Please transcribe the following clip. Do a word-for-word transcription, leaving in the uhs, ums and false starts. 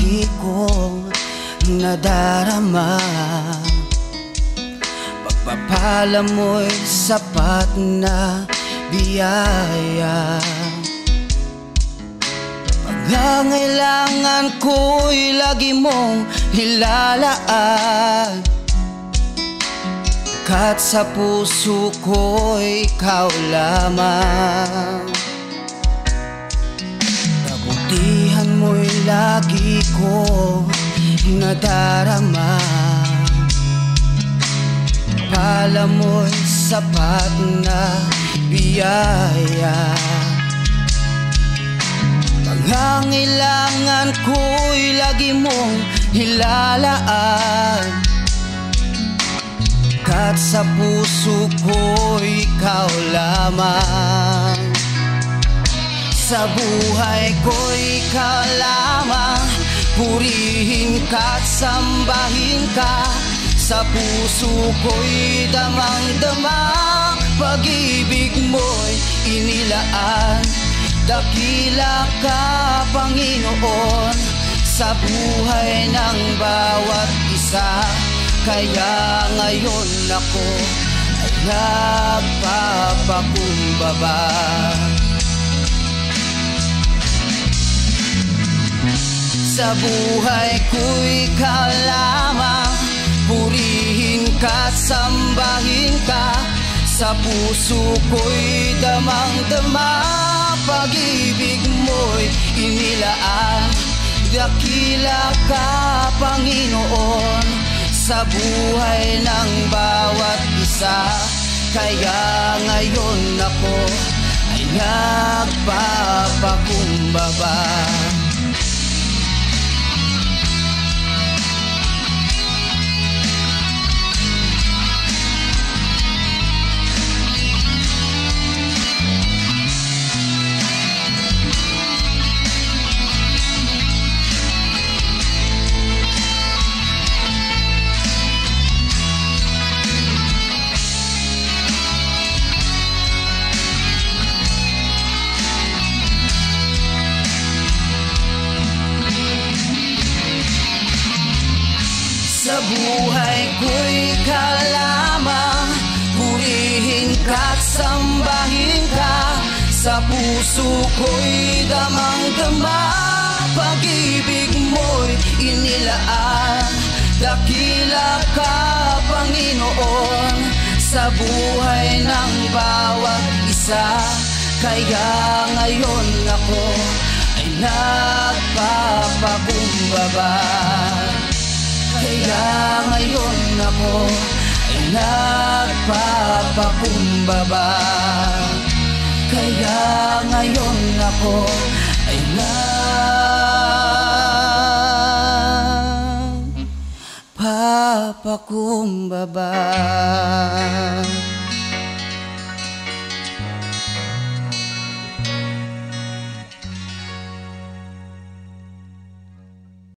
lagi kong nadarama. Pagpapala mo'y sapat na biyaya. Pangangailangan ko'y lagi mong hilalaan, kat sa puso ko'y ikaw lamang. Kabutihan mo'y lagi ko nadarama. Pala mo'y sapat na biyaya. Pangangailangan ko'y lagi mong hilalaan, kat sa puso ko'y ikaw lamang. Sa buhay ko'y ikaw lamang, purihin ka't sambahin ka. Sa puso ko'y damang-dama, pag-ibig mo'y inilaan. Dakila ka, Panginoon, sa buhay ng bawat isa. Kaya ngayon ako ay nagpapakumbaba. Sa buhay ko'y ikaw lamang, purihin ka't sambahin ka. Sa puso ko'y damang-dama, pag-ibig mo'y inilaan. Dakila ka, Panginoon, sa buhay ng bawat isa. Kaya ngayon ako ay nagpapakumbaba. Sa buhay ko'y ikaw lamang, purihin ka't sambahin ka. Sa puso ko'y damang-dama, pag-ibig mo'y inilaan. Dakila ka, Panginoon, sa buhay ng bawat isa. Kaya ngayon ako ay nagpapakumbaba. Kaya ngayon ako ay nagpapakumbaba. Kaya ngayon ako ay nagpapakumbaba.